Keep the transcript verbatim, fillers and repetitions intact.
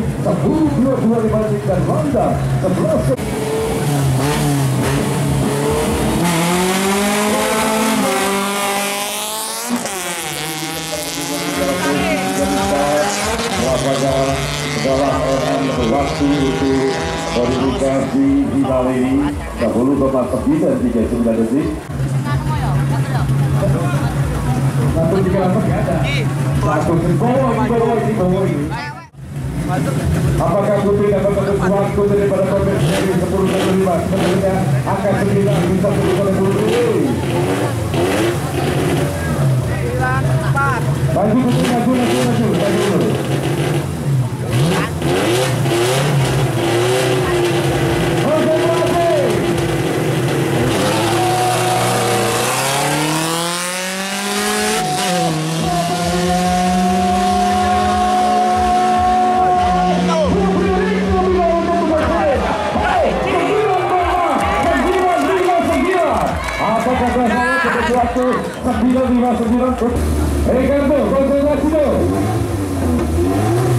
sepuluh dua puluh dua dibandingkan Honda sebelas. Adalah orang berwaktu untuk verifikasi final ini sepuluh koma sembilan tiga sembilan detik. Satu tiga delapan nggak ada. Satu di bawah di bawah di bawah ini. Apakah Putri dapat menembus waktu daripada kompetisi sepuluh koma lima? Sebenarnya akan sembilan bisa sepuluh koma Putri. Maju Putri, maju, maju, maju, maju. sembilan lima sembilan. Ricardo, konsentrasi dulu.